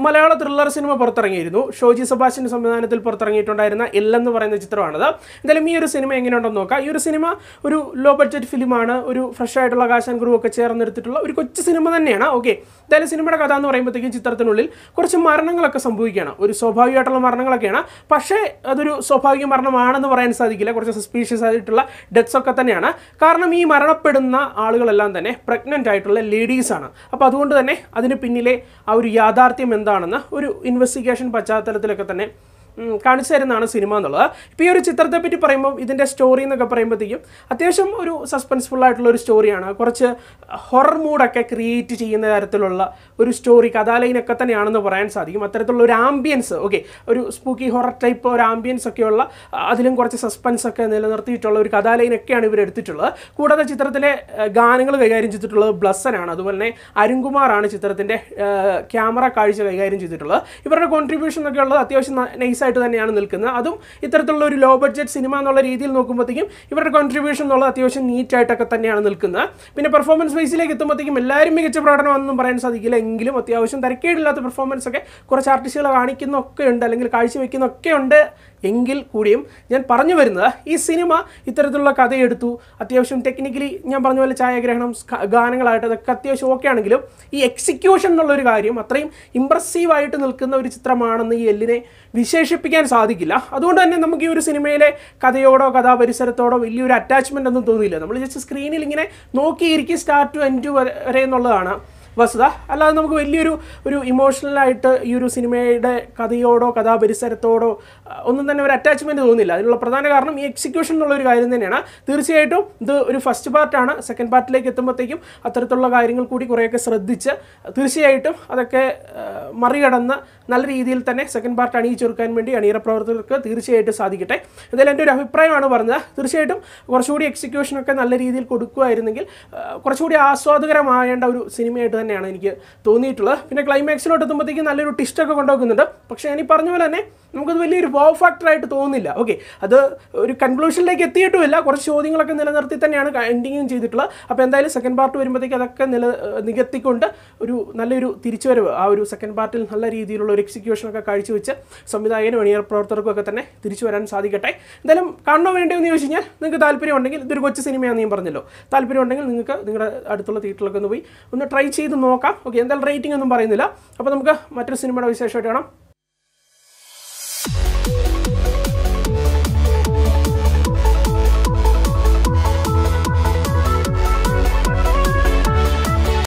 മലയാള thriller സിനിമ പുറത്തിറങ്ങിയിരുന്നു. ഷോജി സെബാസ്റ്റ്യൻ്റെ സംവിധാനത്തിൽ പുറത്തിറങ്ങിയിട്ടുണ്ടായിരുന്ന എന്ന് പറയുന്ന ചിത്രമാണത്. എന്തായാലും ഈ ഒരു സിനിമ എങ്ങനെയുണ്ടെന്ന് നോക്കാം. ഈ ഒരു സിനിമ ഒരു ലോ ബഡ്ജറ്റ് ഫിലിമാണ്. ഒരു ഫ്രഷ് ആയിട്ടുള്ള കാശ് ആൻഡ് ക്രൂ ഒക്കെ ചേർന്നെടുത്തിട്ടുള്ള ഒരു കൊച്ചു സിനിമ തന്നെയാണ്. ഓക്കെ, എന്തായാലും സിനിമയുടെ കഥ എന്ന് പറയുമ്പോഴത്തേക്കും ചിത്രത്തിനുള്ളിൽ കുറച്ച് മരണങ്ങളൊക്കെ സംഭവിക്കുകയാണ്. ഒരു സ്വാഭാവികമായിട്ടുള്ള മരണങ്ങളൊക്കെയാണ്. പക്ഷേ അതൊരു സ്വാഭാവിക മരണമാണെന്ന് പറയാൻ സാധിക്കില്ല. കുറച്ച് സസ്പീഷ്യസ് ആയിട്ടുള്ള ഡെത്ത്സ് ഒക്കെ തന്നെയാണ്. കാരണം ഈ മരണപ്പെടുന്ന ആളുകളെല്ലാം തന്നെ പ്രഗ്നൻ്റ് ആയിട്ടുള്ള ലേഡീസാണ്. അപ്പോൾ അതുകൊണ്ട് തന്നെ അതിന് പിന്നിലെ ആ ഒരു യാഥാർത്ഥ്യം എന്താണെന്ന് ഒരു ഇൻവെസ്റ്റിഗേഷൻ പശ്ചാത്തലത്തിലൊക്കെ തന്നെ കാണിച്ചു തരുന്നതാണ് സിനിമ എന്നുള്ളത്. ഇപ്പോൾ ഈ ഒരു ചിത്രത്തെ പറ്റി പറയുമ്പോൾ ഇതിൻ്റെ സ്റ്റോറി എന്നൊക്കെ പറയുമ്പോഴത്തേക്കും അത്യാവശ്യം ഒരു സസ്പെൻസ്ഫുൾ ആയിട്ടുള്ള ഒരു സ്റ്റോറിയാണ്. കുറച്ച് ഹൊറർ മൂഡൊക്കെ ക്രിയേറ്റ് ചെയ്യുന്ന തരത്തിലുള്ള ഒരു സ്റ്റോറി, കഥാലൈനൊക്കെ തന്നെയാണെന്ന് പറയാൻ സാധിക്കും. അത്തരത്തിലുള്ള ഒരു ആംബിയൻസ്, ഓക്കെ, ഒരു സ്പൂക്കി ഹൊറർ ടൈപ്പ് ഒരു ആംബിയൻസ് ഒക്കെയുള്ള, അതിലും കുറച്ച് സസ്പെൻസ് ഒക്കെ നിലനിർത്തിയിട്ടുള്ള ഒരു കഥാലൈനൊക്കെയാണ് ഇവർ എടുത്തിട്ടുള്ളത്. കൂടാതെ ചിത്രത്തിലെ ഗാനങ്ങൾ കൈകാര്യം ചെയ്തിട്ടുള്ളത് ബ്ലസ്സനാണ്. അതുപോലെ തന്നെ അരുൺകുമാറാണ് ചിത്രത്തിൻ്റെ ക്യാമറ കാഴ്ച കൈകാര്യം ചെയ്തിട്ടുള്ളത്. ഇവരുടെ കോൺട്രിബ്യൂഷൻ ഒക്കെ ഉള്ളത് അത്യാവശ്യം നൈസ് ആയിട്ട് തന്നെയാണ് നിൽക്കുന്നത്. അതും ഇത്തരത്തിലുള്ള ഒരു ലോ ബഡ്ജറ്റ് സിനിമ എന്നുള്ള രീതിയിൽ നോക്കുമ്പോഴത്തേക്കും ഇവരുടെ കോൺട്രിബ്യൂഷൻ എന്നുള്ളത് അത്യാവശ്യം നീറ്റായിട്ടൊക്കെ തന്നെയാണ് നിൽക്കുന്നത്. പിന്നെ പെർഫോമൻസ് വൈസിലേക്ക് എത്തുമ്പോഴത്തേക്കും എല്ലാവരും മികച്ച പ്രകടനമൊന്നും പറയാൻ സാധിക്കില്ല. എങ്കിലും അത്യാവശ്യം തരക്കേടില്ലാത്ത പെർഫോമൻസ് ഒക്കെ കുറച്ച് ആർട്ടിസ്റ്റുകൾ കാണിക്കുന്നൊക്കെ ഉണ്ട്, അല്ലെങ്കിൽ കാഴ്ചവെക്കുന്നൊക്കെ ഉണ്ട്. എങ്കിൽ കൂടിയും ഞാൻ പറഞ്ഞു വരുന്നത്, ഈ സിനിമ ഇത്തരത്തിലുള്ള കഥയെടുത്തു, അത്യാവശ്യം ടെക്നിക്കലി ഞാൻ പറഞ്ഞ പോലെ ഛായാഗ്രഹണം, ഗാനങ്ങളായിട്ട് അതൊക്കെ അത്യാവശ്യം ഓക്കെ ആണെങ്കിലും ഈ എക്സിക്യൂഷൻ എന്നുള്ളൊരു കാര്യം അത്രയും ഇമ്പ്രസീവായിട്ട് നിൽക്കുന്ന ഒരു ചിത്രമാണെന്ന് ഈ എല്ലിനെ വിശേഷിപ്പിക്കാൻ സാധിക്കില്ല. അതുകൊണ്ട് തന്നെ നമുക്ക് ഈ ഒരു സിനിമയിലെ കഥയോടോ കഥാപരിസരത്തോടോ വലിയൊരു അറ്റാച്ച്മെൻ്റ് ഒന്നും തോന്നിയില്ല. നമ്മൾ ജസ്റ്റ് സ്ക്രീനിൽ ഇങ്ങനെ നോക്കിയിരിക്കും സ്റ്റാർട്ട് ടു എൻഡ് വരെ എന്നുള്ളതാണ് വസ്തുത. അല്ലാതെ നമുക്ക് വലിയൊരു ഇമോഷണലായിട്ട് ഈ ഒരു സിനിമയുടെ കഥയോടോ കഥാപരിസരത്തോടോ ഒന്നും തന്നെ ഒരു അറ്റാച്ച്മെൻറ്റ് തോന്നുന്നില്ല. അതിനുള്ള പ്രധാന കാരണം ഈ എക്സിക്യൂഷൻ എന്നുള്ളൊരു കാര്യം തന്നെയാണ്. തീർച്ചയായിട്ടും ഇത് ഒരു ഫസ്റ്റ് പാർട്ടാണ്. സെക്കൻഡ് പാർട്ടിലേക്ക് എത്തുമ്പോഴത്തേക്കും അത്തരത്തിലുള്ള കാര്യങ്ങൾ കൂടി കുറേയൊക്കെ ശ്രദ്ധിച്ച് തീർച്ചയായിട്ടും അതൊക്കെ മറികടന്ന് നല്ല രീതിയിൽ തന്നെ സെക്കൻഡ് പാർട്ട് അണിയിച്ചൊരുക്കാൻ വേണ്ടി അണിയറ പ്രവർത്തകർക്ക് തീർച്ചയായിട്ടും സാധിക്കട്ടെ. എന്തായാലും എൻ്റെ ഒരു അഭിപ്രായമാണ് പറഞ്ഞത്. തീർച്ചയായിട്ടും കുറച്ചുകൂടി എക്സിക്യൂഷനൊക്കെ നല്ല രീതിയിൽ കൊടുക്കുകയായിരുന്നെങ്കിൽ കുറച്ചുകൂടി ആസ്വാദകരമായേണ്ട ഒരു സിനിമയായിട്ട് തന്നെയാണ് എനിക്ക് തോന്നിയിട്ടുള്ളത്. പിന്നെ ക്ലൈമാക്സിലോട്ട് എത്തുമ്പോഴത്തേക്കും നല്ലൊരു ട്വിസ്റ്റൊക്കെ കൊണ്ടുവെക്കുന്നുണ്ട്. പക്ഷേ ഞാൻ ഈ പറഞ്ഞ പോലെ തന്നെ നമുക്കത് വലിയൊരു വോ ഫാക്ടറായിട്ട് തോന്നുന്നില്ല. ഓക്കെ, അത് ഒരു കൺക്ലൂഷനിലേക്ക് എത്തിയിട്ടുമില്ല. കുറച്ച് ചോദ്യങ്ങളൊക്കെ നിലനിർത്തി തന്നെയാണ് എൻഡിങ്ങും ചെയ്തിട്ടുള്ളത്. അപ്പോൾ എന്തായാലും സെക്കൻഡ് പാർട്ട് വരുമ്പോഴത്തേക്ക് അതൊക്കെ നികത്തിക്കൊണ്ട് ഒരു നല്ലൊരു തിരിച്ചുവരവ് ആ ഒരു സെക്കൻഡ് പാർട്ടിൽ നല്ല രീതിയിലുള്ള ഒരു എക്സിക്യൂഷനൊക്കെ കാഴ്ചവെച്ച് സംവിധായകനും അണിയറ പ്രവർത്തകർക്കും ഒക്കെ തന്നെ തിരിച്ചു വരാൻ സാധിക്കട്ടെ. എന്തായാലും കാണണോ വേണ്ടോ എന്ന് ചോദിച്ചു കഴിഞ്ഞാൽ നിങ്ങൾക്ക് താല്പര്യം ഉണ്ടെങ്കിൽ, ഇതൊരു കൊച്ചു സിനിമയാണെന്ന് ഞാൻ പറഞ്ഞല്ലോ, താല്പര്യം ഉണ്ടെങ്കിൽ നിങ്ങൾക്ക് നിങ്ങളുടെ അടുത്തുള്ള തിയേറ്ററിലൊക്കെ ഒന്ന് പോയി ഒന്ന് ട്രൈ ചെയ്ത് നോക്കാം. ഓക്കെ, എന്തായാലും റേറ്റിംഗ് ഒന്നും പറയുന്നില്ല. അപ്പോൾ നമുക്ക് മറ്റൊരു സിനിമയുടെ വിശേഷമായിട്ട് കാണാം.